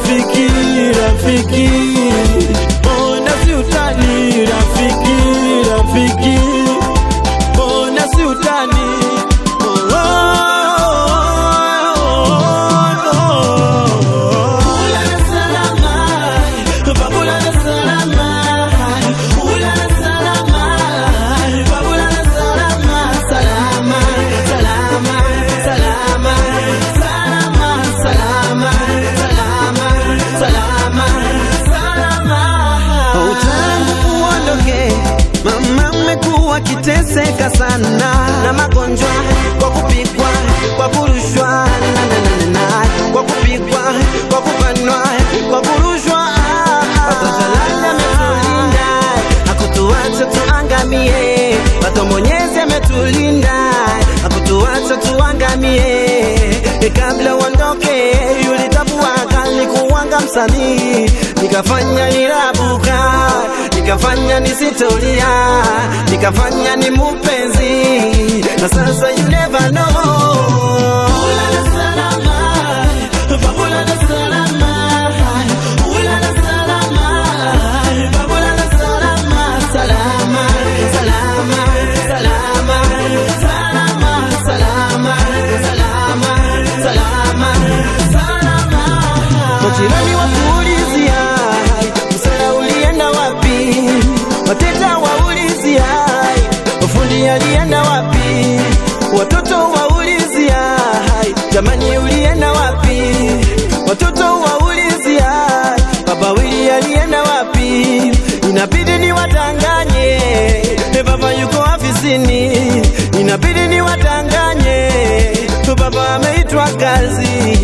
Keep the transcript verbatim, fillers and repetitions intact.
rafiki, rafiki. Mbona si utani, rafiki, rafiki. Mbona si utani. Kiteseka sana na magonjwa kwa kupigwa, kwa kurushwa, na na na na kwa kupigwa, kwa kubanwa, kwa kurushwa. Watojalala ametulinda, hakutuacha tuangamie. Watu Mwenyezi ametulinda, hakutuacha tuangamie. Kabla uondoke ulitambua kali kuwanga msanii, nikafanya nirabuka, nikafanya nisitolia, nikafanya ni mupenzi, na sasa you never know. Ulala salama, babulala salama, ulala salama, babulala salama, salama, salama, salama, salama, salama, salama, salama, salama. Majirani wakuulizia, msela ulienda wapi? Wateja waulizia, ufundi alienda wapi? Watoto waulizia, jamani ulienda wapi? Watoto waulizia, baba wili alienda wapi? Inabidi ni watanganye, baba yuko afisini. Inabidi ni watanganye, baba ameitwa kazi.